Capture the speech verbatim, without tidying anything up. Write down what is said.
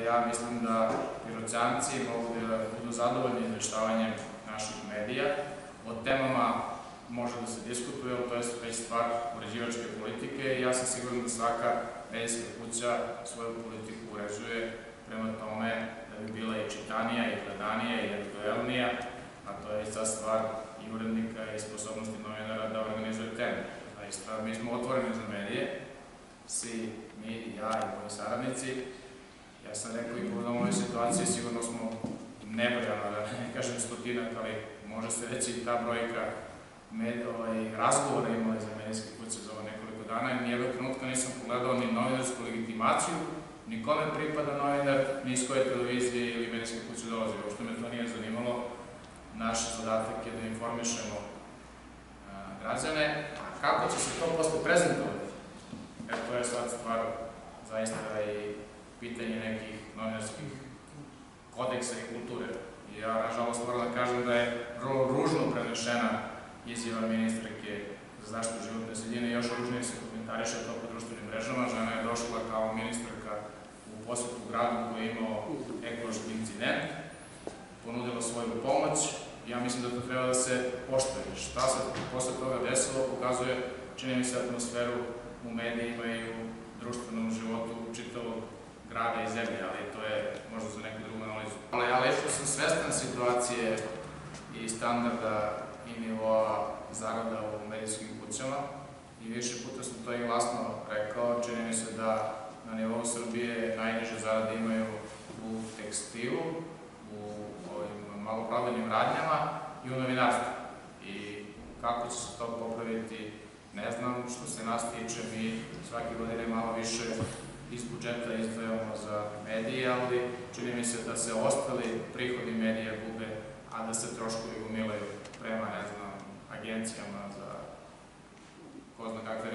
ja mislim da Piroćanci mogu da budu zadovoljni izveštavanjem naših medija. O temama može da se diskutuje, ali to je već stvar uređivačke politike i ja sam siguran da svaka medijska kuća svoju politiku uređuje prema tome da bi bila i čitanija, i gledanija, i aktuelnija, a to je sad stvar i urednika i sposobnosti novinara da organizuje teme. Zaista, mi smo otvoreni za medije, svi mi, ja i moji saradnici. Ja sam rekao i povodom ove situacije, sigurno smo nebrojano, da ne kažem stotinak, ali može se reći i ta brojka razgovora imali za medijske kuće za ovo nekoliko dana i nijednog trenutka nisam pogledao ni novinarsku legitimaciju, ni kome pripada novinar, ni iz koje televizije ili medijske kuće dolazi. Uopšte me to nije zanimalo. Naš zadatak je da informišemo građane. A kako će se to posle prezentovati? Evo, to je sad stvar zaista i pitanje nekih novinarskih kodeksa i kulture. I ja, nažalost, moram da kažem da je ružno prenešena izjava ministarke za zaštitu životne sredine i još ružnije se komentariše to po društvenim mrežama. Žena je došla kao ministarka u posetu gradu koji je imao ekološki incident, ponudila svoju pomoć. Ja mislim da to treba da se poštuje. Šta se posle toga desilo pokazuje, čini mi se, atmosferu u medijima i u društvenom životu čitavog grada i zemlje, ali to je možda za neku drugu analizu. Ali ja lično sam svestan situacije i standarda i nivoa zarada u medijskim kućama i više puta sam to i glasno rekao. Čini mi se da na nivou Srbije najniže zarade imaju u tekstilu, u ovim maloprodanim radnjama i u novinarstvu. I kako će se to popraviti, ne znam. Što se nas tiče, mi svake godine malo više iz budžeta izdvajamo za medije, ali čini mi se da se ostali prihodi medija gube, a da se troškovi gomilaju prema, ne znam, agencijama za ko zna kakve